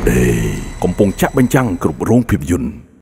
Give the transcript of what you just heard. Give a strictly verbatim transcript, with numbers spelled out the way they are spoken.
កំពុងចាក់បញ្ចាំងគ្រប់រោងភាពយន្ត